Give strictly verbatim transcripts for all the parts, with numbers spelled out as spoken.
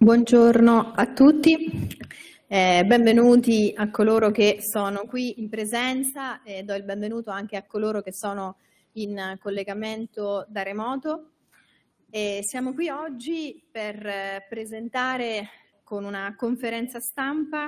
Buongiorno a tutti, eh, benvenuti a coloro che sono qui in presenza e do il benvenuto anche a coloro che sono in collegamento da remoto. E siamo qui oggi per eh, presentare con una conferenza stampa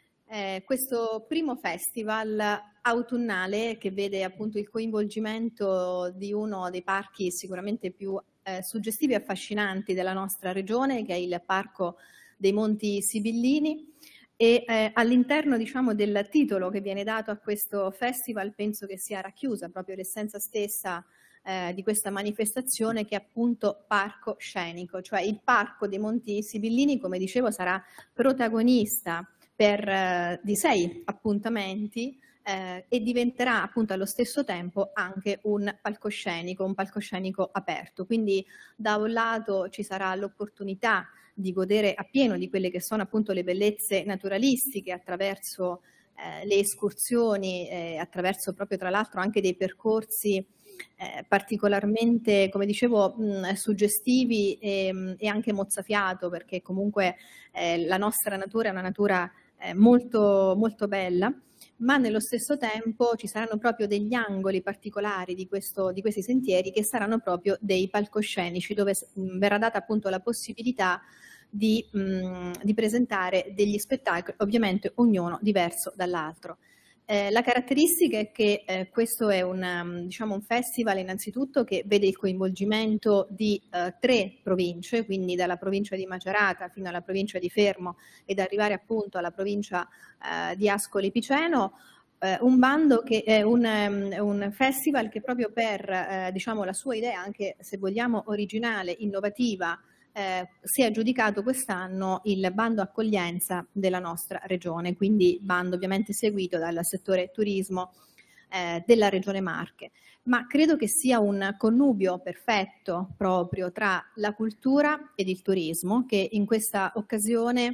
eh, questo primo festival autunnale che vede appunto il coinvolgimento di uno dei parchi sicuramente più eh, suggestivi e affascinanti della nostra regione, che è il Parco dei Monti Sibillini. E eh, all'interno, diciamo, del titolo che viene dato a questo festival penso che sia racchiusa proprio l'essenza stessa eh, di questa manifestazione, che è appunto parco scenico, cioè il Parco dei Monti Sibillini, come dicevo, sarà protagonista per eh, di sei appuntamenti eh, e diventerà appunto allo stesso tempo anche un palcoscenico, un palcoscenico aperto. Quindi da un lato ci sarà l'opportunità di godere appieno di quelle che sono appunto le bellezze naturalistiche attraverso eh, le escursioni, eh, attraverso proprio tra l'altro anche dei percorsi eh, particolarmente, come dicevo, mh, suggestivi e, mh, e anche mozzafiato, perché comunque eh, la nostra natura è una natura eh, molto, molto bella, ma nello stesso tempo ci saranno proprio degli angoli particolari di, questo, di questi sentieri che saranno proprio dei palcoscenici, dove mh, verrà data appunto la possibilità di, mh, di presentare degli spettacoli, ovviamente ognuno diverso dall'altro. Eh, la caratteristica è che eh, questo è un, um, diciamo un festival innanzitutto che vede il coinvolgimento di eh, tre province, quindi dalla provincia di Macerata fino alla provincia di Fermo ed arrivare appunto alla provincia eh, di Ascoli Piceno. Eh, un bando che è un, um, un festival che proprio per eh, diciamo la sua idea, anche se vogliamo originale, innovativa, Eh, si è aggiudicato quest'anno il bando accoglienza della nostra regione, quindi bando ovviamente seguito dal settore turismo eh, della regione Marche, ma credo che sia un connubio perfetto proprio tra la cultura ed il turismo, che in questa occasione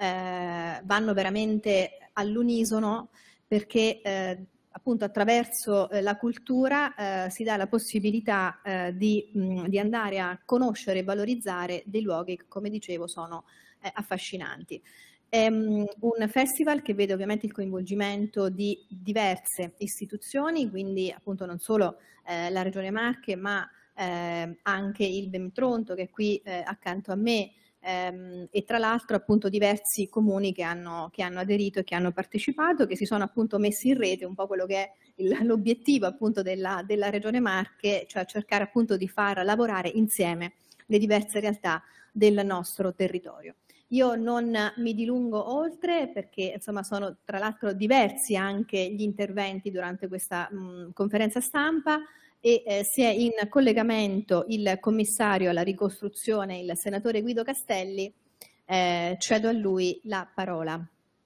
eh, vanno veramente all'unisono, perché eh, appunto attraverso eh, la cultura eh, si dà la possibilità eh, di, mh, di andare a conoscere e valorizzare dei luoghi che, come dicevo, sono eh, affascinanti. È um, un festival che vede ovviamente il coinvolgimento di diverse istituzioni, quindi appunto non solo eh, la Regione Marche, ma eh, anche il Bem-Tronto, che è qui eh, accanto a me, ehm, e tra l'altro appunto diversi comuni che hanno, che hanno aderito e che hanno partecipato, che si sono appunto messi in rete, un po' quello che è l'obiettivo appunto della, della Regione Marche, cioè cercare appunto di far lavorare insieme le diverse realtà del nostro territorio. Io non mi dilungo oltre, perché insomma sono tra l'altro diversi anche gli interventi durante questa mh, conferenza stampa, e eh, si è in collegamento il commissario alla ricostruzione, il senatore Guido Castelli. Eh, cedo a lui la parola.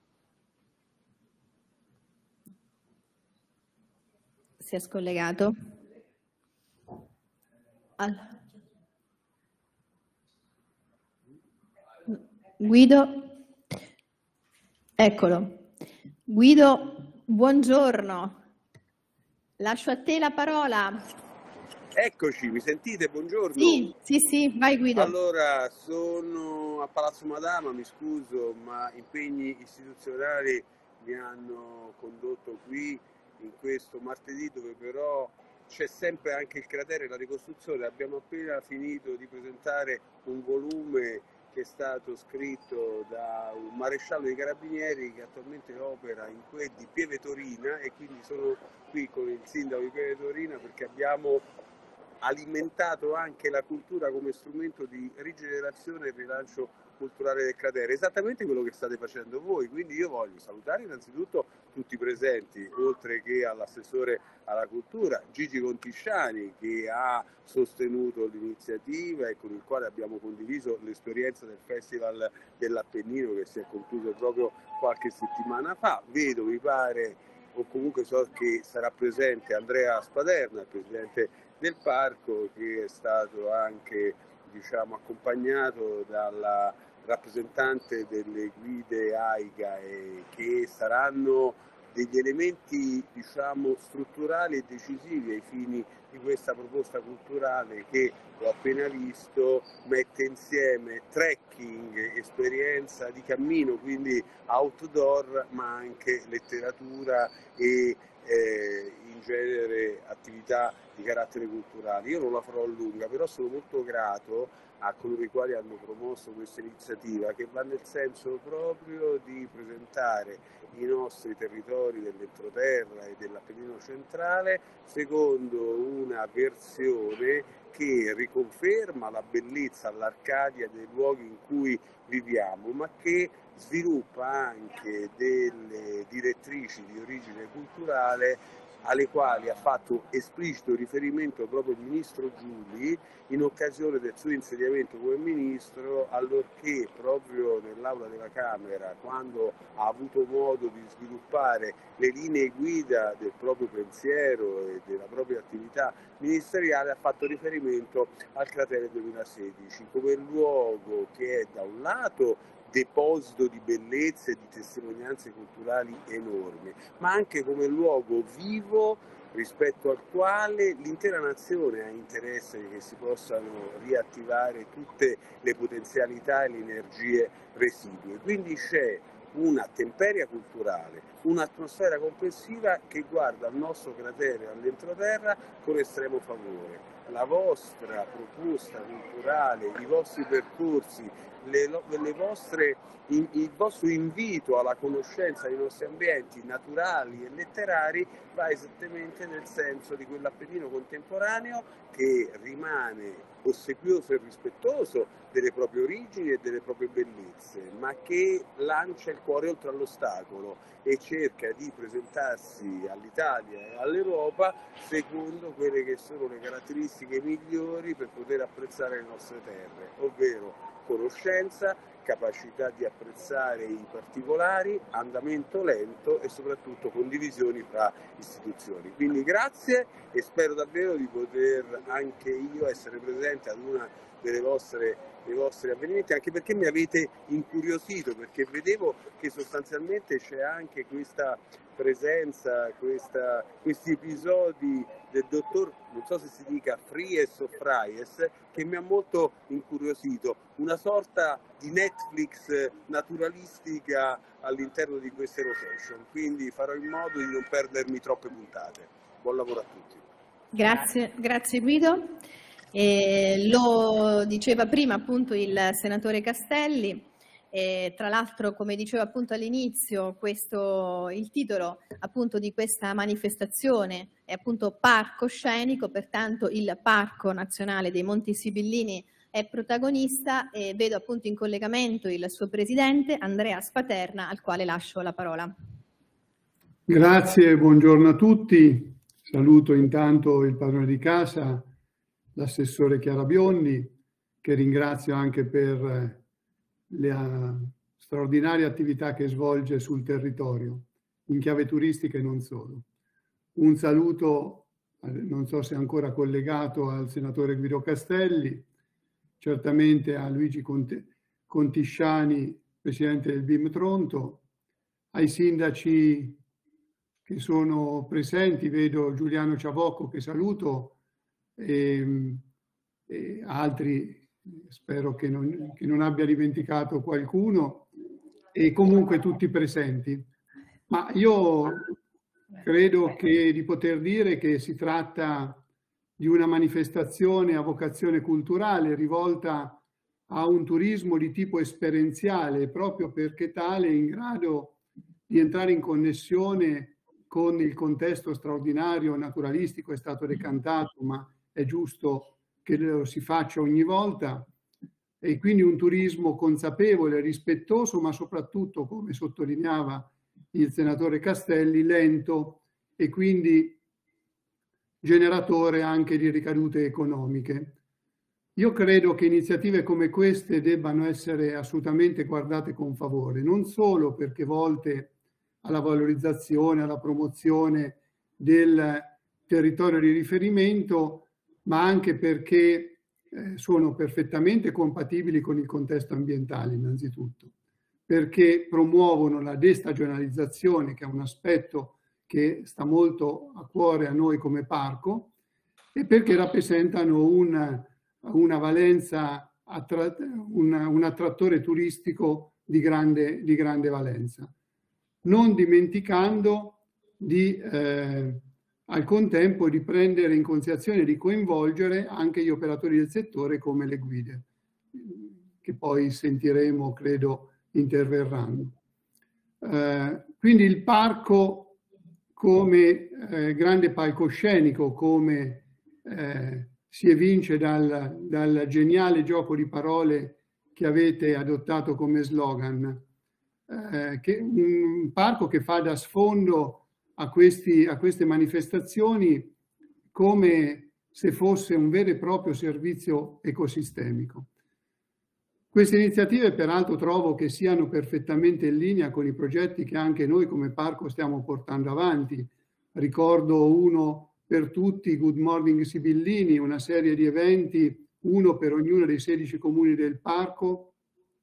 Si è scollegato? Al... Guido? Eccolo. Guido, buongiorno. Lascio a te la parola. Eccoci, mi sentite? Buongiorno. Sì, sì, sì, vai Guido. Allora, sono a Palazzo Madama, mi scuso, ma impegni istituzionali mi hanno condotto qui in questo martedì, dove però c'è sempre anche il cratere e la ricostruzione. Abbiamo appena finito di presentare un volume che è stato scritto da un maresciallo dei carabinieri che attualmente opera in que- di Pieve Torina, e quindi sono qui con il sindaco di Pieve Torina perché abbiamo alimentato anche la cultura come strumento di rigenerazione e rilancio culturale del cratere, esattamente quello che state facendo voi. Quindi io voglio salutare innanzitutto tutti i presenti, oltre che all'assessore alla cultura Gigi Contisciani, che ha sostenuto l'iniziativa e con il quale abbiamo condiviso l'esperienza del Festival dell'Appennino che si è concluso proprio qualche settimana fa. Vedo, mi pare, o comunque so che sarà presente Andrea Spaderna, il presidente del parco, che è stato anche, diciamo, accompagnato dalla rappresentante delle guide AIGA e che saranno degli elementi, diciamo, strutturali e decisivi ai fini di questa proposta culturale che ho appena visto mette insieme trekking, esperienza di cammino, quindi outdoor, ma anche letteratura e eh, in genere attività di carattere culturale. Io non la farò lunga, però sono molto grato a coloro i quali hanno promosso questa iniziativa, che va nel senso proprio di presentare i nostri territori dell'entroterra e dell'Appennino centrale secondo una versione che riconferma la bellezza, l'Arcadia dei luoghi in cui viviamo, ma che sviluppa anche delle direttrici di origine culturale alle quali ha fatto esplicito riferimento proprio il ministro Giuli in occasione del suo insediamento come ministro, allorché proprio nell'aula della Camera, quando ha avuto modo di sviluppare le linee guida del proprio pensiero e della propria attività ministeriale, ha fatto riferimento al cratere duemilasedici come luogo che è da un lato deposito di bellezze e di testimonianze culturali enormi, ma anche come luogo vivo rispetto al quale l'intera nazione ha interesse che si possano riattivare tutte le potenzialità e le energie residue. Quindi c'è una temperia culturale, un'atmosfera complessiva che guarda al nostro cratere all'entroterra con estremo favore. La vostra proposta culturale, i vostri percorsi, le, le vostre, il vostro invito alla conoscenza dei nostri ambienti naturali e letterari va esattamente nel senso di quell'Appennino contemporaneo che rimane ossequioso e rispettoso delle proprie origini e delle proprie bellezze, ma che lancia il cuore oltre all'ostacolo e cerca di presentarsi all'Italia e all'Europa secondo quelle che sono le caratteristiche migliori per poter apprezzare le nostre terre, ovvero conoscenza, capacità di apprezzare i particolari, andamento lento e soprattutto condivisioni fra istituzioni. Quindi grazie e spero davvero di poter anche io essere presente ad una delle vostre dei vostri avvenimenti, anche perché mi avete incuriosito, perché vedevo che sostanzialmente c'è anche questa presenza, questa, questi episodi del dottor, non so se si dica Fries o Fries, che mi ha molto incuriosito, una sorta di Netflix naturalistica all'interno di queste rotation, quindi farò in modo di non perdermi troppe puntate. Buon lavoro a tutti. Grazie, grazie Guido. Eh, lo diceva prima appunto il senatore Castelli, e tra l'altro, come dicevo appunto all'inizio, questo il titolo appunto di questa manifestazione è appunto Parco Scenico, pertanto il Parco Nazionale dei Monti Sibillini è protagonista e vedo appunto in collegamento il suo presidente Andrea Spaterna, al quale lascio la parola. Grazie, buongiorno a tutti. Saluto intanto il padrone di casa, l'assessore Chiara Biondi, che ringrazio anche per la straordinaria attività che svolge sul territorio, in chiave turistica e non solo. Un saluto, non so se è ancora collegato, al senatore Guido Castelli, certamente a Luigi Contisciani, presidente del B I M Tronto, ai sindaci che sono presenti, vedo Giuliano Ciavocco che saluto, e, e altri, spero che non, che non abbia dimenticato qualcuno, e comunque tutti presenti. Ma io credo che di poter dire che si tratta di una manifestazione a vocazione culturale rivolta a un turismo di tipo esperienziale, proprio perché tale è in grado di entrare in connessione con il contesto straordinario naturalistico. È stato decantato, ma è giusto che lo si faccia ogni volta, e quindi un turismo consapevole, rispettoso, ma soprattutto, come sottolineava il senatore Castelli, lento e quindi generatore anche di ricadute economiche. Io credo che iniziative come queste debbano essere assolutamente guardate con favore, non solo perché volte alla valorizzazione, alla promozione del territorio di riferimento, ma anche perché eh, sono perfettamente compatibili con il contesto ambientale, innanzitutto. perché promuovono la destagionalizzazione, che è un aspetto che sta molto a cuore a noi come parco, e perché rappresentano una, una valenza, un, un attrattore turistico di grande, di grande valenza. Non dimenticando di, eh, al contempo, di prendere in considerazione e di coinvolgere anche gli operatori del settore come le guide, che poi sentiremo, credo, interverranno. Eh, quindi il parco come eh, grande palcoscenico, come eh, si evince dal, dal geniale gioco di parole che avete adottato come slogan, eh, che, un parco che fa da sfondo a, questi, a queste manifestazioni come se fosse un vero e proprio servizio ecosistemico. Queste iniziative peraltro trovo che siano perfettamente in linea con i progetti che anche noi come parco stiamo portando avanti. Ricordo uno per tutti, Good Morning Sibillini, una serie di eventi, uno per ognuno dei sedici comuni del parco,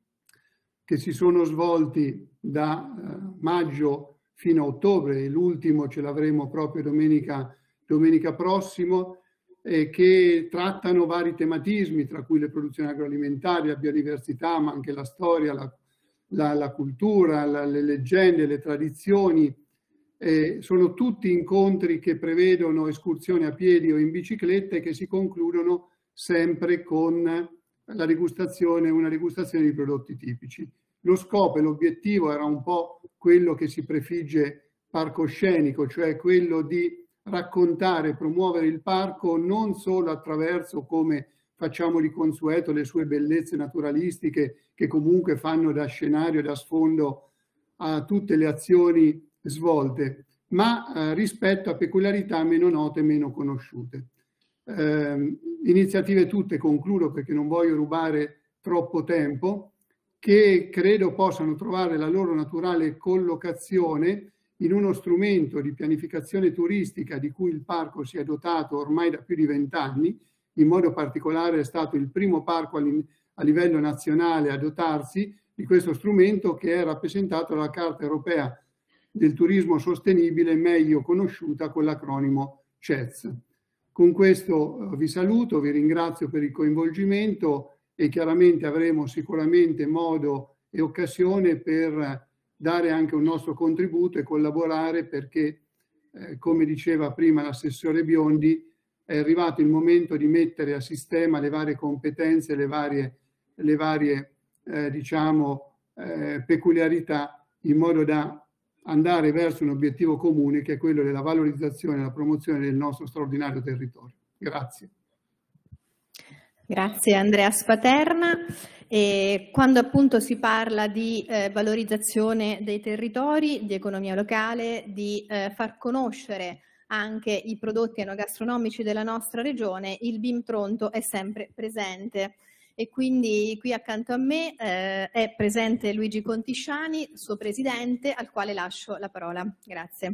che si sono svolti da eh, maggio fino a ottobre, e l'ultimo ce l'avremo proprio domenica, domenica prossimo, e che trattano vari tematismi, tra cui le produzioni agroalimentari, la biodiversità, ma anche la storia, la, la, la cultura, la, le leggende, le tradizioni. Eh, sono tutti incontri che prevedono escursioni a piedi o in bicicletta e che si concludono sempre con la degustazione, una degustazione di prodotti tipici. Lo scopo e l'obiettivo era un po' quello che si prefigge parco scenico, cioè quello di raccontare e promuovere il parco non solo attraverso, come facciamo di consueto, le sue bellezze naturalistiche che comunque fanno da scenario, da sfondo a tutte le azioni svolte, ma eh, rispetto a peculiarità meno note e meno conosciute. Eh, iniziative tutte, concludo perché non voglio rubare troppo tempo, che credo possano trovare la loro naturale collocazione in uno strumento di pianificazione turistica di cui il parco si è dotato ormai da più di vent'anni. In modo particolare è stato il primo parco a livello nazionale a dotarsi di questo strumento, che è rappresentato dalla Carta Europea del Turismo Sostenibile, meglio conosciuta con l'acronimo C E Z. Con questo vi saluto, vi ringrazio per il coinvolgimento e chiaramente avremo sicuramente modo e occasione per dare anche un nostro contributo e collaborare, perché, eh, come diceva prima l'assessore Biondi, è arrivato il momento di mettere a sistema le varie competenze, le varie, le varie eh, diciamo, eh, peculiarità, in modo da andare verso un obiettivo comune, che è quello della valorizzazione e la promozione del nostro straordinario territorio. Grazie. Grazie Andrea Spaterna. E quando appunto si parla di eh, valorizzazione dei territori, di economia locale, di eh, far conoscere anche i prodotti enogastronomici della nostra regione, il B I M Tronto è sempre presente. E quindi qui accanto a me eh, è presente Luigi Contisciani, suo presidente, al quale lascio la parola. Grazie.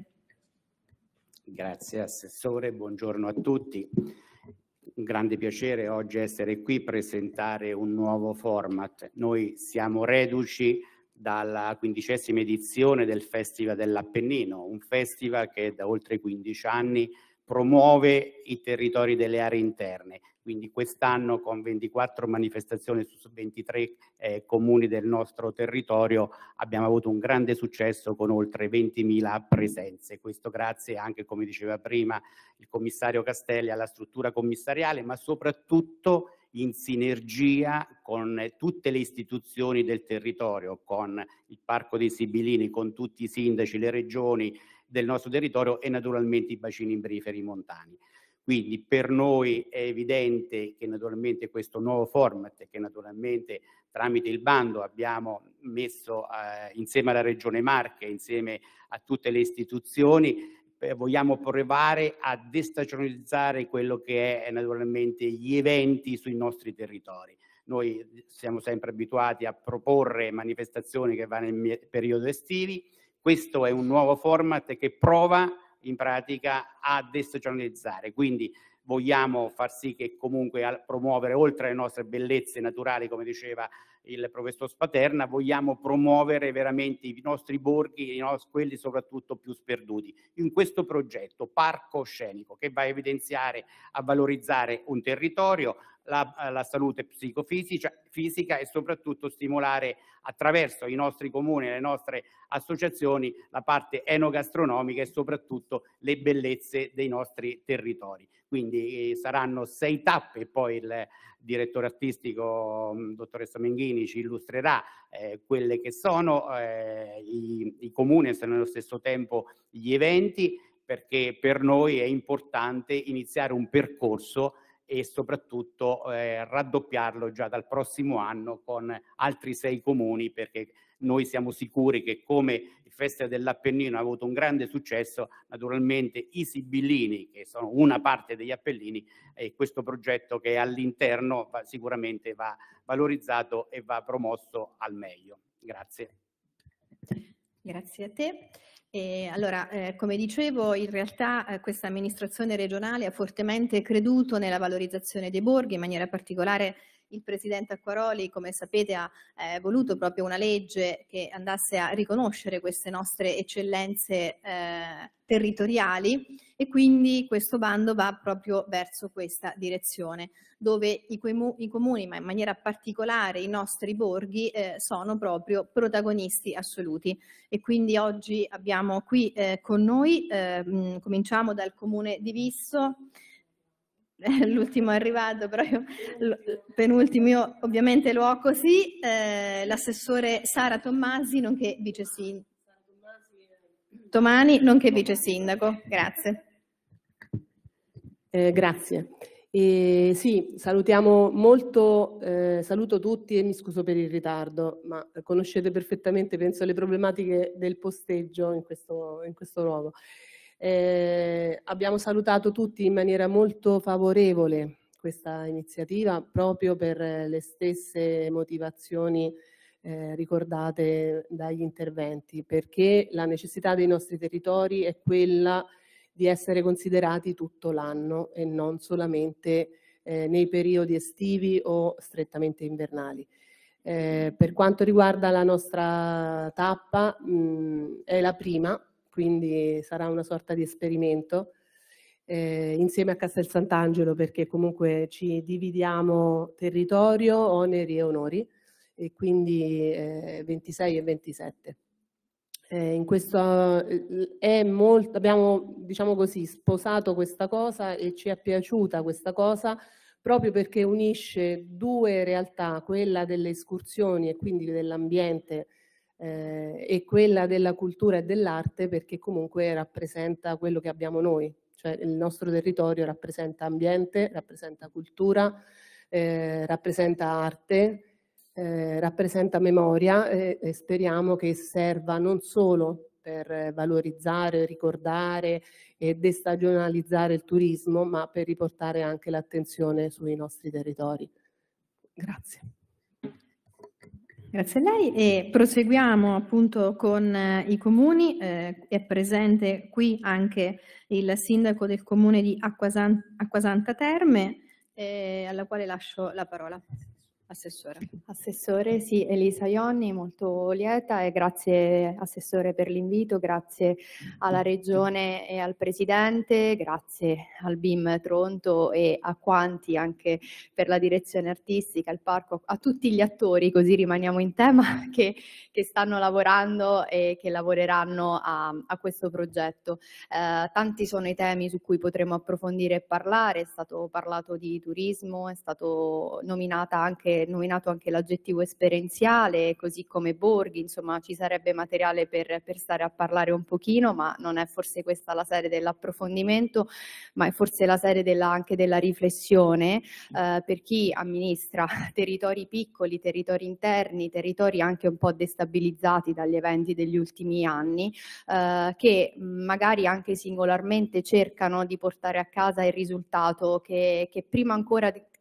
Grazie Assessore, buongiorno a tutti. Un grande piacere oggi essere qui, presentare un nuovo format. Noi siamo reduci dalla quindicesima edizione del Festival dell'Appennino, un festival che da oltre quindici anni promuove i territori delle aree interne. Quindi quest'anno, con ventiquattro manifestazioni su ventitré eh, comuni del nostro territorio, abbiamo avuto un grande successo con oltre ventimila presenze. Questo grazie anche, come diceva prima il commissario Castelli, alla struttura commissariale, ma soprattutto in sinergia con tutte le istituzioni del territorio, con il Parco dei Sibillini, con tutti i sindaci, le regioni del nostro territorio e naturalmente i bacini imbriferi montani. Quindi per noi è evidente che naturalmente questo nuovo format, che naturalmente tramite il bando abbiamo messo eh, insieme alla Regione Marche, insieme a tutte le istituzioni, eh, vogliamo provare a destagionalizzare quello che è naturalmente gli eventi sui nostri territori. Noi siamo sempre abituati a proporre manifestazioni che vanno nel periodo estivi. Questo è un nuovo format che prova in pratica a destagionalizzare, quindi vogliamo far sì che comunque a promuovere, oltre alle nostre bellezze naturali, come diceva il professor Spaterna, vogliamo promuovere veramente i nostri borghi, i nostri, quelli soprattutto più sperduti, in questo progetto Parco Scenico, che va a evidenziare, a valorizzare un territorio, la, la salute psicofisica fisica, e soprattutto stimolare attraverso i nostri comuni e le nostre associazioni la parte enogastronomica e soprattutto le bellezze dei nostri territori. Quindi eh, saranno sei tappe, e poi il direttore artistico mh, dottoressa Menghini ci illustrerà eh, quelle che sono eh, i, i comuni e nello stesso tempo gli eventi, perché per noi è importante iniziare un percorso e soprattutto eh, raddoppiarlo già dal prossimo anno con altri sei comuni, perché noi siamo sicuri che come il Festival dell'Appennino ha avuto un grande successo, naturalmente i Sibillini, che sono una parte degli Appennini, e questo progetto che è all'interno va, sicuramente va valorizzato e va promosso al meglio. Grazie. Grazie a te. E allora, eh, come dicevo, in realtà eh, questa amministrazione regionale ha fortemente creduto nella valorizzazione dei borghi, in maniera particolare il Presidente Acquaroli, come sapete, ha eh, voluto proprio una legge che andasse a riconoscere queste nostre eccellenze eh, territoriali, e quindi questo bando va proprio verso questa direzione, dove i, i comuni, ma in maniera particolare i nostri borghi, eh, sono proprio protagonisti assoluti. E quindi oggi abbiamo qui eh, con noi, eh, mh, cominciamo dal comune di Visso. L'ultimo è arrivato, però io penultimo, io ovviamente lo ho così, eh, l'assessore Sara Tommasi, nonché vice sindaco. Tomani, nonché vice sindaco. Grazie. Eh, grazie. E sì, salutiamo molto, eh, saluto tutti e mi scuso per il ritardo, ma conoscete perfettamente, penso, le problematiche del posteggio in questo, in questo luogo. Eh, abbiamo salutato tutti in maniera molto favorevole questa iniziativa proprio per le stesse motivazioni eh, ricordate dagli interventi, perché la necessità dei nostri territori è quella di essere considerati tutto l'anno e non solamente eh, nei periodi estivi o strettamente invernali. Eh, per quanto riguarda la nostra tappa, mh, è la prima, quindi sarà una sorta di esperimento eh, insieme a Castel Sant'Angelo, perché comunque ci dividiamo territorio, oneri e onori, e quindi eh, ventisei e ventisette. Eh, in questo è molto, abbiamo, diciamo così, sposato questa cosa e ci è piaciuta questa cosa proprio perché unisce due realtà, quella delle escursioni e quindi dell'ambiente eh, e quella della cultura e dell'arte, perché comunque rappresenta quello che abbiamo noi, cioè il nostro territorio rappresenta ambiente, rappresenta cultura, eh, rappresenta arte. Eh, rappresenta memoria eh, e speriamo che serva non solo per valorizzare, ricordare e destagionalizzare il turismo, ma per riportare anche l'attenzione sui nostri territori. Grazie. Grazie a lei e proseguiamo appunto con eh, i comuni. Eh, è presente qui anche il sindaco del comune di Acquasan- Acquasanta Terme, eh, alla quale lascio la parola. Assessore. Assessore, sì, Elisa Ionni, molto lieta e grazie Assessore per l'invito, grazie alla Regione e al Presidente, grazie al B I M Tronto e a quanti anche per la direzione artistica, il parco, a tutti gli attori, così rimaniamo in tema, che, che stanno lavorando e che lavoreranno a, a questo progetto. Eh, tanti sono i temi su cui potremo approfondire e parlare, è stato parlato di turismo, è stato nominata anche nominato anche l'aggettivo esperienziale, così come borghi, insomma ci sarebbe materiale per, per stare a parlare un pochino, ma non è forse questa la sede dell'approfondimento, ma è forse la sede della, anche della riflessione eh, per chi amministra territori piccoli, territori interni, territori anche un po' destabilizzati dagli eventi degli ultimi anni, eh, che magari anche singolarmente cercano di portare a casa il risultato che, che prima ancora di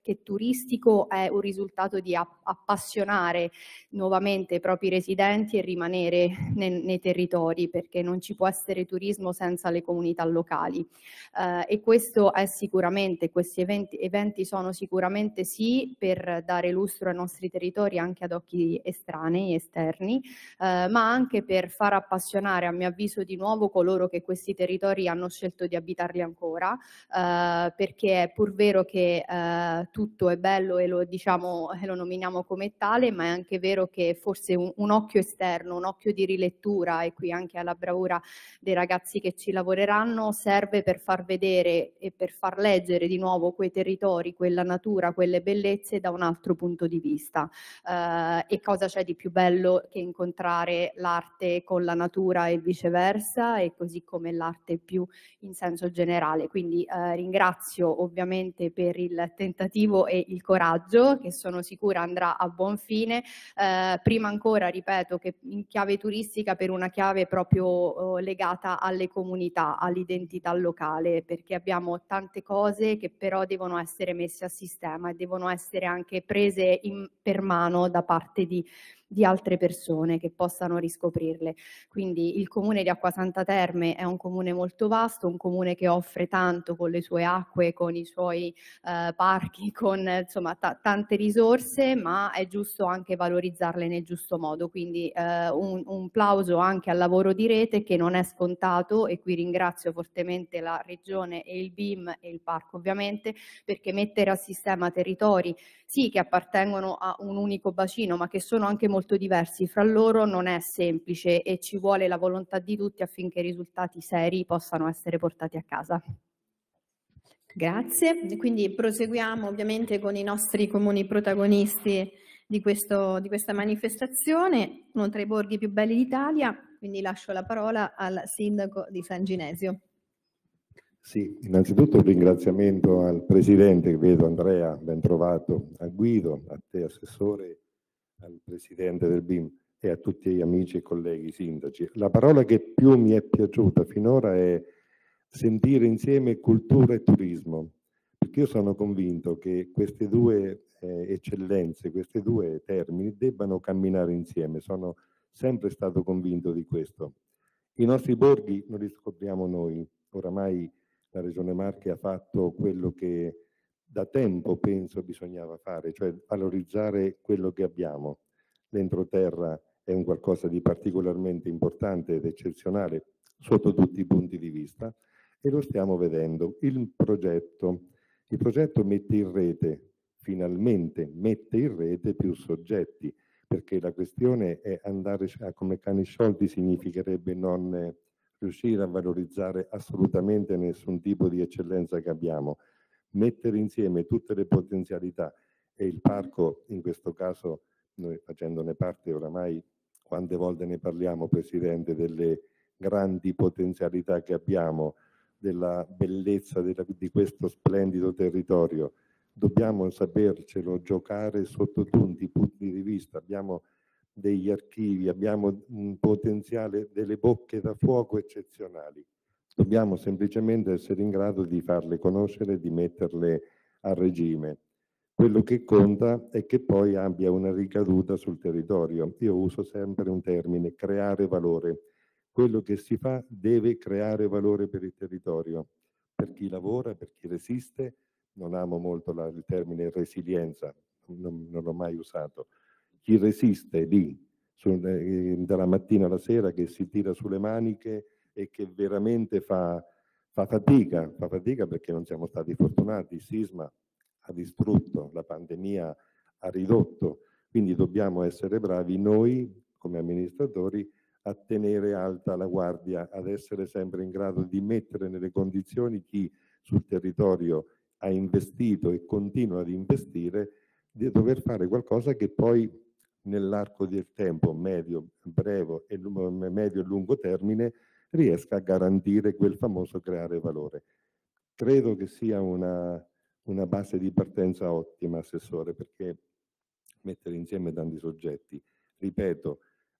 che turistico è un risultato di appassionare nuovamente i propri residenti e rimanere nei, nei territori, perché non ci può essere turismo senza le comunità locali. Eh, e questo è sicuramente, questi eventi, eventi sono sicuramente sì per dare lustro ai nostri territori anche ad occhi estranei, esterni, eh, ma anche per far appassionare, a mio avviso, di nuovo coloro che questi territori hanno scelto di abitarli ancora, eh, perché è pur vero che eh, tutto è bello e lo diciamo e lo nominiamo come tale, ma è anche vero che forse un, un occhio esterno, un occhio di rilettura, e qui anche alla bravura dei ragazzi che ci lavoreranno, serve per far vedere e per far leggere di nuovo quei territori, quella natura, quelle bellezze da un altro punto di vista. Eh, e cosa c'è di più bello che incontrare l'arte con la natura e viceversa, e così come l'arte più in senso generale. Quindi eh, ringrazio ovviamente per il tentativo e il coraggio, che sono sicura andrà a buon fine. Eh, prima ancora, ripeto, che in chiave turistica, per una chiave proprio eh, legata alle comunità, all'identità locale, perché abbiamo tante cose che però devono essere messe a sistema e devono essere anche prese in, per mano da parte di di altre persone che possano riscoprirle. Quindi il comune di Acquasanta Terme è un comune molto vasto, un comune che offre tanto con le sue acque, con i suoi eh, parchi, con insomma tante risorse, ma è giusto anche valorizzarle nel giusto modo. Quindi eh, un, un plauso anche al lavoro di rete, che non è scontato, e qui ringrazio fortemente la Regione e il B I M e il Parco ovviamente, perché mettere a sistema territori sì che appartengono a un unico bacino, ma che sono anche molto diversi fra loro, non è semplice, e ci vuole la volontà di tutti affinché i risultati seri possano essere portati a casa. Grazie, quindi proseguiamo ovviamente con i nostri comuni protagonisti di, questo, di questa manifestazione, uno tra i borghi più belli d'Italia, quindi lascio la parola al sindaco di San Ginesio. Sì, innanzitutto un ringraziamento al Presidente, che vedo Andrea, ben trovato, a Guido, a te Assessore, al Presidente del B I M e a tutti gli amici e colleghi sindaci. La parola che più mi è piaciuta finora è sentire insieme cultura e turismo, perché io sono convinto che queste due eh, eccellenze, questi due termini debbano camminare insieme, sono sempre stato convinto di questo. I nostri borghi non li scopriamo noi, oramai la Regione Marche ha fatto quello che da tempo penso bisognava fare, cioè valorizzare quello che abbiamo. L'entroterra è un qualcosa di particolarmente importante ed eccezionale sotto tutti i punti di vista, e lo stiamo vedendo. Il progetto, il progetto mette in rete, finalmente mette in rete più soggetti, perché la questione è andare a come cani sciolti, significherebbe non riuscire a valorizzare assolutamente nessun tipo di eccellenza che abbiamo. Mettere insieme tutte le potenzialità, e il parco in questo caso, noi facendone parte oramai, quante volte ne parliamo, Presidente, delle grandi potenzialità che abbiamo, della bellezza della, di questo splendido territorio. Dobbiamo sapercelo giocare sotto tutti i punti di vista. Abbiamo degli archivi, abbiamo un potenziale, delle bocche da fuoco eccezionali. Dobbiamo semplicemente essere in grado di farle conoscere, di metterle a regime. Quello che conta è che poi abbia una ricaduta sul territorio. Io uso sempre un termine: creare valore. Quello che si fa deve creare valore per il territorio, per chi lavora, per chi resiste. Non amo molto la, il termine resilienza, non, non l'ho mai usato. Chi resiste lì, su, eh, dalla mattina alla sera, che si tira sulle maniche e che veramente fa, fa fatica, fa fatica perché non siamo stati fortunati. Il sisma ha distrutto, la pandemia ha ridotto, quindi dobbiamo essere bravi noi come amministratori a tenere alta la guardia, ad essere sempre in grado di mettere nelle condizioni chi sul territorio ha investito e continua ad investire, di dover fare qualcosa che poi nell'arco del tempo medio, breve e medio e lungo termine riesca a garantire quel famoso creare valore. Credo che sia una, una base di partenza ottima, Assessore, perché mettere insieme tanti soggetti, ripeto,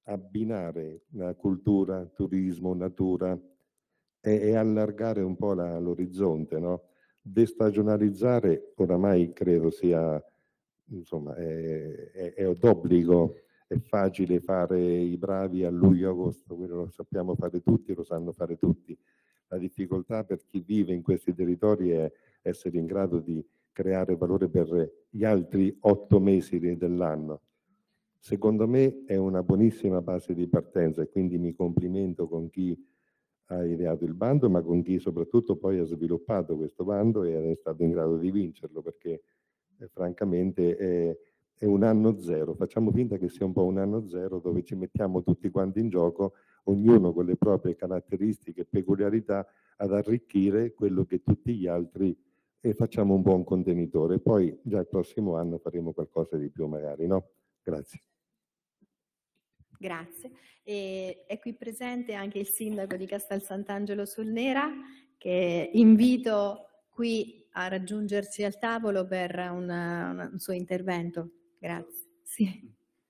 abbinare la cultura, turismo, natura e, e allargare un po' l'orizzonte, no? Destagionalizzare oramai credo sia, insomma, è, è, è d'obbligo. È facile fare i bravi a luglio-agosto, quello lo sappiamo fare tutti, lo sanno fare tutti. La difficoltà per chi vive in questi territori è essere in grado di creare valore per gli altri otto mesi dell'anno. Secondo me è una buonissima base di partenza e quindi mi complimento con chi ha ideato il bando, ma con chi soprattutto poi ha sviluppato questo bando e è stato in grado di vincerlo, perché eh, francamente è, è un anno zero. Facciamo finta che sia un po' un anno zero dove ci mettiamo tutti quanti in gioco, ognuno con le proprie caratteristiche e peculiarità, ad arricchire quello che tutti gli altri, e facciamo un buon contenitore. Poi già il prossimo anno faremo qualcosa di più magari, no? Grazie. Grazie. E è qui presente anche il sindaco di Castel Sant'Angelo sul Nera, che invito qui a raggiungersi al tavolo per una, una, un suo intervento. Grazie. Sì.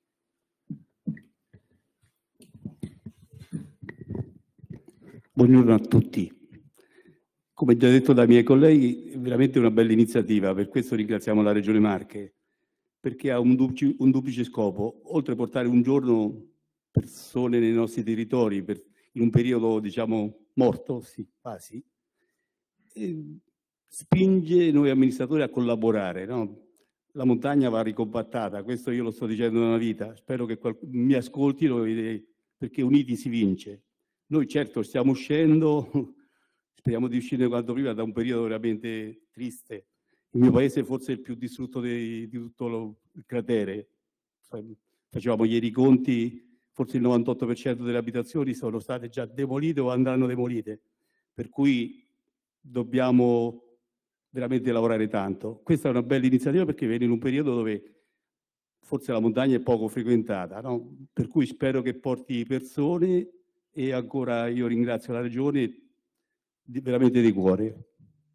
Buongiorno a tutti. Come già detto dai miei colleghi, è veramente una bella iniziativa, per questo ringraziamo la Regione Marche, perché ha un duplice, un duplice scopo: oltre a portare un giorno persone nei nostri territori per, in un periodo, diciamo, morto, sì, quasi, e spinge noi amministratori a collaborare, no? La montagna va ricompattata, questo io lo sto dicendo da una vita, spero che qualcuno mi ascoltino, perché uniti si vince. Noi certo stiamo uscendo, speriamo di uscire quanto prima da un periodo veramente triste. Il mio paese forse è il più distrutto di, di tutto lo, il cratere. Facevamo ieri i conti, forse il novantotto per cento delle abitazioni sono state già demolite o andranno demolite, per cui dobbiamo veramente lavorare tanto. Questa è una bella iniziativa perché viene in un periodo dove forse la montagna è poco frequentata, no? Per cui spero che porti persone, e ancora io ringrazio la Regione di, veramente di cuore.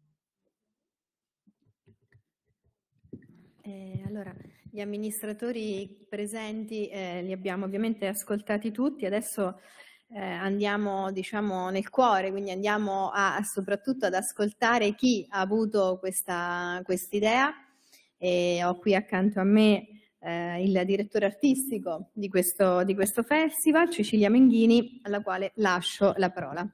Eh, allora, gli amministratori presenti eh, li abbiamo ovviamente ascoltati tutti, adesso eh, andiamo, diciamo, nel cuore, quindi andiamo a, a soprattutto ad ascoltare chi ha avuto questa quest'idea, e ho qui accanto a me eh, il direttore artistico di questo, di questo festival, Cecilia Menghini, alla quale lascio la parola.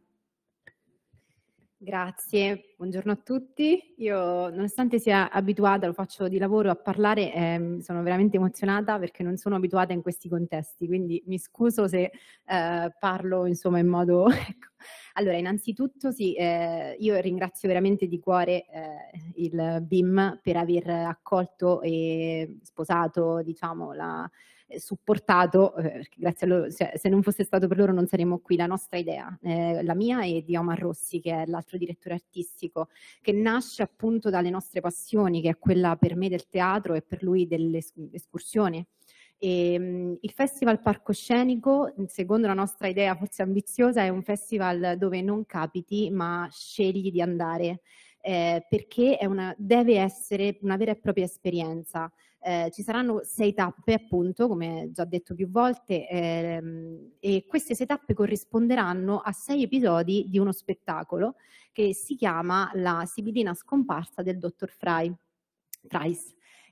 Grazie, buongiorno a tutti. Io, nonostante sia abituata, lo faccio di lavoro, a parlare, eh, sono veramente emozionata perché non sono abituata in questi contesti, quindi mi scuso se eh, parlo, insomma, in modo... ecco. Allora, innanzitutto sì, eh, io ringrazio veramente di cuore eh, il B I M per aver accolto e sposato, diciamo, la... supportato, eh, perché grazie a loro, se, se non fosse stato per loro non saremmo qui, la nostra idea, eh, la mia e di Omar Rossi, che è l'altro direttore artistico, che nasce appunto dalle nostre passioni, che è quella per me del teatro e per lui delle escursioni. E, um, il Festival Palcoscenico, secondo la nostra idea forse ambiziosa, è un festival dove non capiti ma scegli di andare, eh, perché è una, deve essere una vera e propria esperienza. Eh, ci saranno sei tappe, appunto, come già detto più volte, ehm, e queste sei tappe corrisponderanno a sei episodi di uno spettacolo che si chiama La Sibillina scomparsa del dottor Fry. Fries.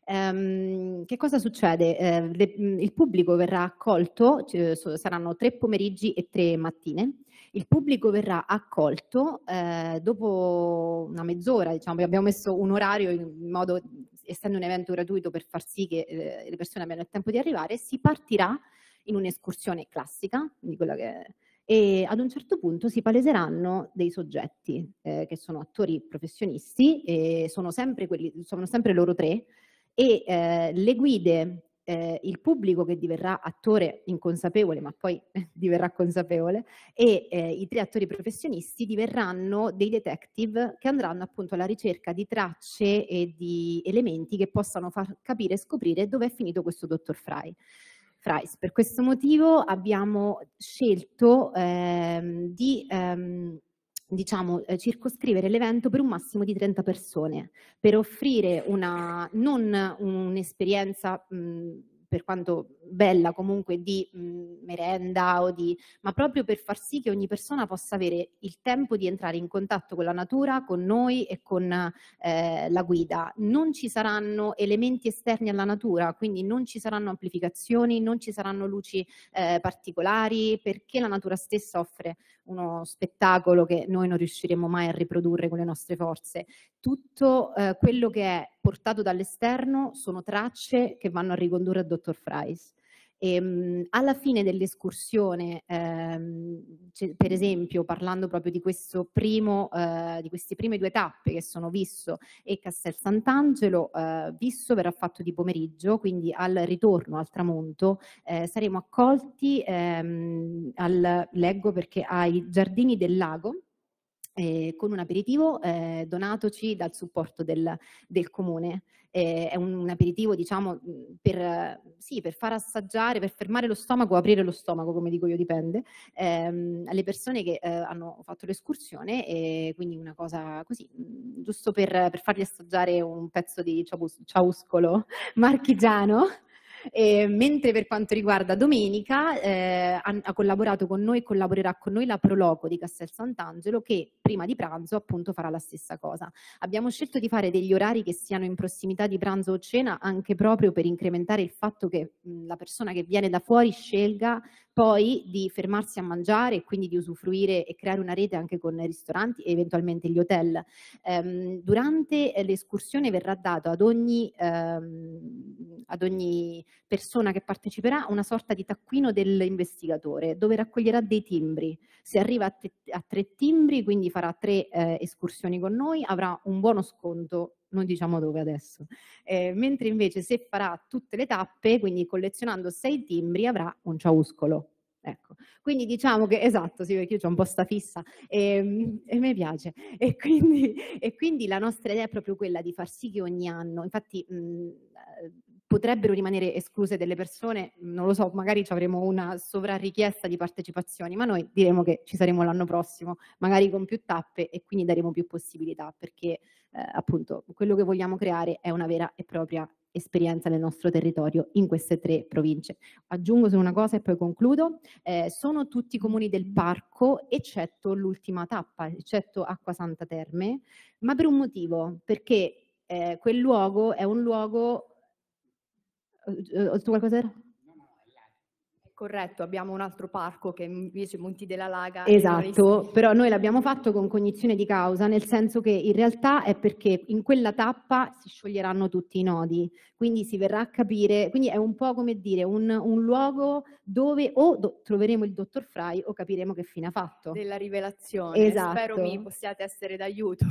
Um, che cosa succede? Eh, le, il pubblico verrà accolto, cioè, saranno tre pomeriggi e tre mattine. Il pubblico verrà accolto eh, dopo una mezz'ora, diciamo, abbiamo messo un orario in modo, essendo un evento gratuito, per far sì che eh, le persone abbiano il tempo di arrivare. Si partirà in un'escursione classica, di quella che, e ad un certo punto si paleseranno dei soggetti eh, che sono attori professionisti, e sono sempre, quelli, sono sempre loro tre, e eh, le guide, eh, il pubblico che diverrà attore inconsapevole ma poi diverrà consapevole, e eh, i tre attori professionisti diverranno dei detective che andranno appunto alla ricerca di tracce e di elementi che possano far capire e scoprire dove è finito questo dottor Fry. Fries. Per questo motivo abbiamo scelto ehm, di ehm, diciamo, eh, circoscrivere l'evento per un massimo di trenta persone, per offrire una, non un'esperienza per quanto bella comunque, di mh, merenda o di, ma proprio per far sì che ogni persona possa avere il tempo di entrare in contatto con la natura, con noi e con eh, la guida. Non ci saranno elementi esterni alla natura, quindi non ci saranno amplificazioni, non ci saranno luci eh, particolari, perché la natura stessa offre uno spettacolo che noi non riusciremo mai a riprodurre con le nostre forze. Tutto eh, quello che è portato dall'esterno sono tracce che vanno a ricondurre al dottor Fries. E, mh, alla fine dell'escursione, ehm, per esempio, parlando proprio di questo primo, eh, di queste prime due tappe che sono Visso e Castel Sant'Angelo, eh, Visso verrà fatto di pomeriggio, quindi al ritorno, al tramonto, eh, saremo accolti, ehm, al, leggo perché ai Giardini del Lago, Eh, con un aperitivo eh, donatoci dal supporto del, del comune. Eh, è un, un aperitivo, diciamo, per, sì, per far assaggiare, per fermare lo stomaco, aprire lo stomaco, come dico io, dipende, ehm, alle persone che eh, hanno fatto l'escursione, e quindi una cosa così, giusto per, per fargli assaggiare un pezzo di ciauscolo marchigiano. E, mentre per quanto riguarda domenica eh, ha, ha collaborato con noi, collaborerà con noi la Proloco di Castel Sant'Angelo, che prima di pranzo appunto farà la stessa cosa. Abbiamo scelto di fare degli orari che siano in prossimità di pranzo o cena, anche proprio per incrementare il fatto che mh, la persona che viene da fuori scelga poi di fermarsi a mangiare e quindi di usufruire e creare una rete anche con i ristoranti e eventualmente gli hotel. Ehm, durante l'escursione verrà dato ad ogni, ehm, ad ogni persona che parteciperà una sorta di taccuino dell'investigatore dove raccoglierà dei timbri. Se arriva a, te, a tre timbri, quindi farà tre eh, escursioni con noi, avrà un buono sconto, non diciamo dove adesso, eh, mentre invece se farà tutte le tappe, quindi collezionando sei timbri, avrà un ciauscolo. Ecco, quindi diciamo che, esatto, sì, perché io ho un po' sta fissa e, e mi piace, e quindi, e quindi la nostra idea è proprio quella di far sì che ogni anno, infatti mh, potrebbero rimanere escluse delle persone, non lo so, magari avremo una sovrarichiesta di partecipazioni, ma noi diremo che ci saremo l'anno prossimo, magari con più tappe, e quindi daremo più possibilità, perché eh, appunto quello che vogliamo creare è una vera e propria esperienza nel nostro territorio in queste tre province. Aggiungo solo una cosa e poi concludo, eh, sono tutti comuni del parco eccetto l'ultima tappa, eccetto Acquasanta Terme, ma per un motivo, perché eh, quel luogo è un luogo... Ho detto qualcosa? Corretto, abbiamo un altro parco che invece Monti della Laga. Esatto, però noi l'abbiamo fatto con cognizione di causa, nel senso che in realtà è perché in quella tappa si scioglieranno tutti i nodi, quindi si verrà a capire, quindi è un po' come dire un, un luogo dove o do, troveremo il dottor Fry o capiremo che fine ha fatto. Della rivelazione, esatto. Spero mi possiate essere d'aiuto.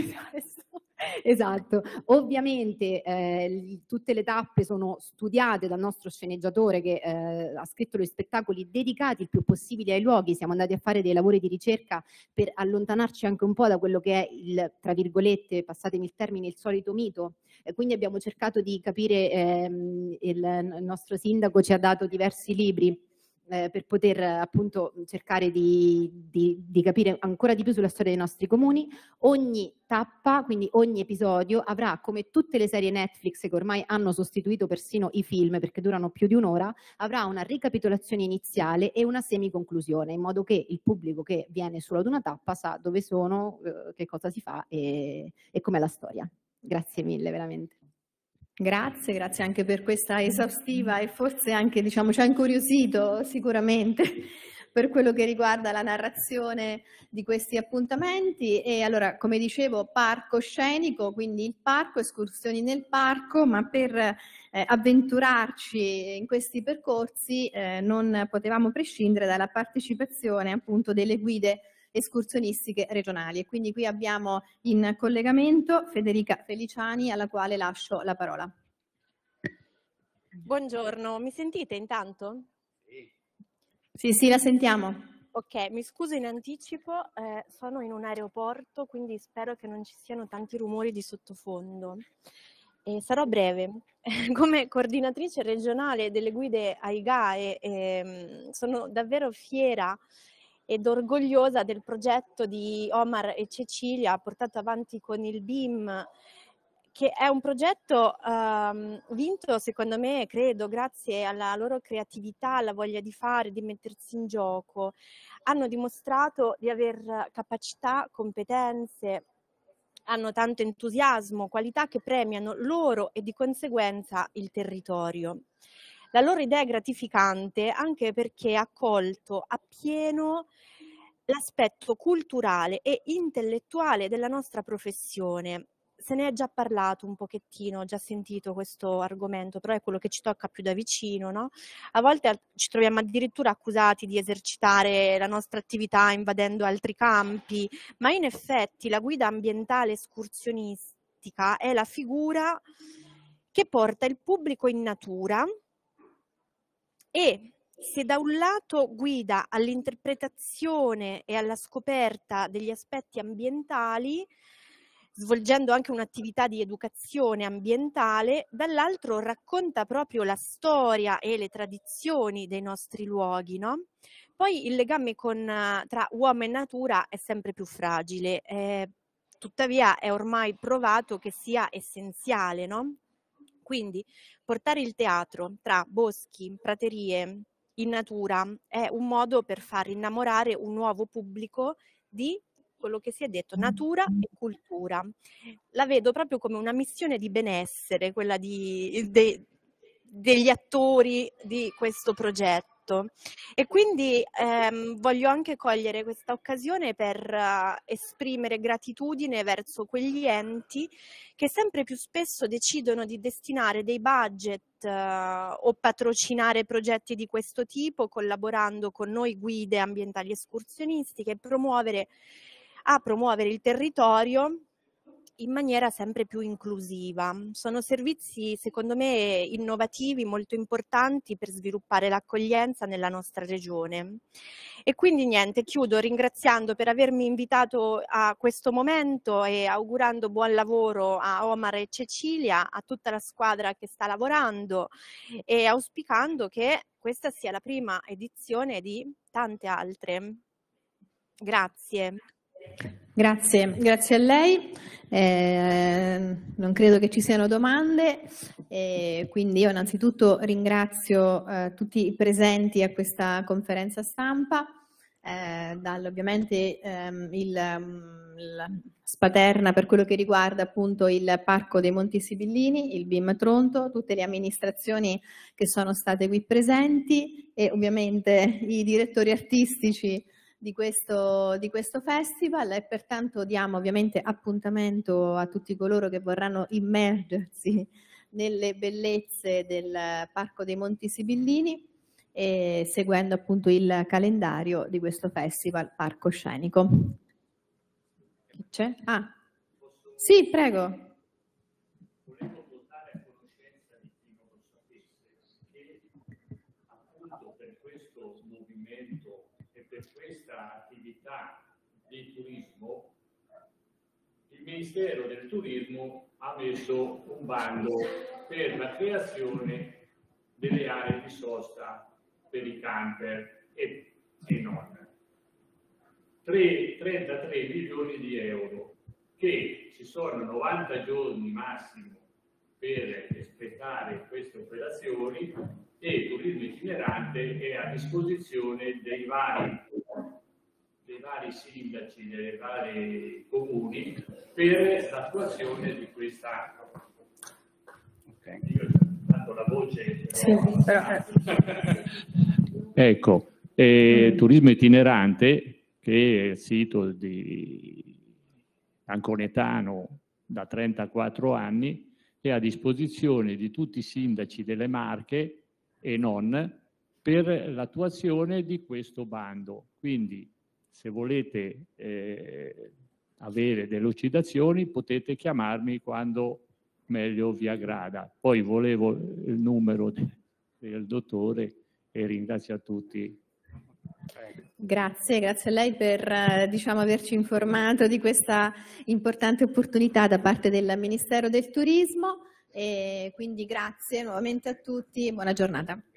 Esatto, ovviamente eh, tutte le tappe sono studiate dal nostro sceneggiatore che eh, ha scritto gli spettacoli dedicati il più possibile ai luoghi. Siamo andati a fare dei lavori di ricerca per allontanarci anche un po' da quello che è il, tra virgolette, passatemi il termine, il solito mito, e quindi abbiamo cercato di capire, ehm, il, il nostro sindaco ci ha dato diversi libri Eh, per poter appunto cercare di, di, di capire ancora di più sulla storia dei nostri comuni. Ogni tappa, quindi ogni episodio, avrà, come tutte le serie Netflix che ormai hanno sostituito persino i film perché durano più di un'ora, avrà una ricapitolazione iniziale e una semiconclusione, in modo che il pubblico che viene solo ad una tappa sa dove sono, eh, che cosa si fa e, e com'è la storia. Grazie mille, veramente. Grazie, grazie anche per questa esaustiva e forse anche, diciamo, ci ha incuriosito sicuramente per quello che riguarda la narrazione di questi appuntamenti. E allora, come dicevo, parco scenico, quindi il parco, escursioni nel parco, ma per eh, avventurarci in questi percorsi eh, non potevamo prescindere dalla partecipazione appunto delle guide escursionistiche regionali, e quindi qui abbiamo in collegamento Federica Feliciani, alla quale lascio la parola. Buongiorno, mi sentite intanto? Sì, sì, la sentiamo. Ok, mi scuso in anticipo, eh, sono in un aeroporto, quindi spero che non ci siano tanti rumori di sottofondo. E sarò breve. Come coordinatrice regionale delle guide ai G A E eh, sono davvero fiera ed orgogliosa del progetto di Omar e Cecilia portato avanti con il B I M, che è un progetto um, vinto, secondo me, credo, grazie alla loro creatività, alla voglia di fare, di mettersi in gioco. Hanno dimostrato di aver capacità, competenze, hanno tanto entusiasmo, qualità che premiano loro e di conseguenza il territorio. La loro idea è gratificante anche perché ha colto appieno l'aspetto culturale e intellettuale della nostra professione. Se ne è già parlato un pochettino, ho già sentito questo argomento, però è quello che ci tocca più da vicino, no? A volte ci troviamo addirittura accusati di esercitare la nostra attività invadendo altri campi, ma in effetti la guida ambientale escursionistica è la figura che porta il pubblico in natura e se da un lato guida all'interpretazione e alla scoperta degli aspetti ambientali, svolgendo anche un'attività di educazione ambientale, dall'altro racconta proprio la storia e le tradizioni dei nostri luoghi, no? Poi il legame con, tra uomo e natura è sempre più fragile, eh, tuttavia è ormai provato che sia essenziale, no? Quindi portare il teatro tra boschi, praterie, in natura è un modo per far innamorare un nuovo pubblico di quello che si è detto, natura e cultura. La vedo proprio come una missione di benessere, quella di, de, degli attori di questo progetto. E quindi ehm, voglio anche cogliere questa occasione per uh, esprimere gratitudine verso quegli enti che sempre più spesso decidono di destinare dei budget uh, o patrocinare progetti di questo tipo, collaborando con noi guide ambientali escursionistiche e promuovere a promuovere il territorio in maniera sempre più inclusiva. Sono servizi, secondo me, innovativi, molto importanti per sviluppare l'accoglienza nella nostra regione. E quindi niente, chiudo ringraziando per avermi invitato a questo momento e augurando buon lavoro a Omar e Cecilia, a tutta la squadra che sta lavorando e auspicando che questa sia la prima edizione di tante altre. Grazie. Grazie, grazie a lei. Eh, non credo che ci siano domande, eh, quindi io innanzitutto ringrazio eh, tutti i presenti a questa conferenza stampa, eh, dal, ovviamente ehm, il, il Spaterna per quello che riguarda appunto il Parco dei Monti Sibillini, il B I M Tronto, tutte le amministrazioni che sono state qui presenti e ovviamente i direttori artistici Di questo, di questo festival e pertanto diamo ovviamente appuntamento a tutti coloro che vorranno immergersi nelle bellezze del Parco dei Monti Sibillini e seguendo appunto il calendario di questo festival Parco Scenico. C'è? Ah, sì, prego. Questa attività di turismo, il Ministero del Turismo ha messo un bando per la creazione delle aree di sosta per i camper e, e non. trentatré milioni di euro che ci sono novanta giorni massimo per espletare queste operazioni e Turismo Itinerante è a disposizione dei vari dei vari sindaci, dei vari comuni per l'attuazione di questa. Okay. Io ho dato la voce. Sì, però... Ecco, eh, mm. Turismo Itinerante, che è il sito di Anconetano da trentaquattro anni, è a disposizione di tutti i sindaci delle Marche e non per l'attuazione di questo bando. Quindi se volete eh, avere delucidazioni potete chiamarmi quando meglio vi aggrada. Poi volevo il numero de, del dottore e ringrazio a tutti. Grazie, grazie a lei per diciamo, averci informato di questa importante opportunità da parte del Ministero del Turismo e quindi grazie nuovamente a tutti e buona giornata.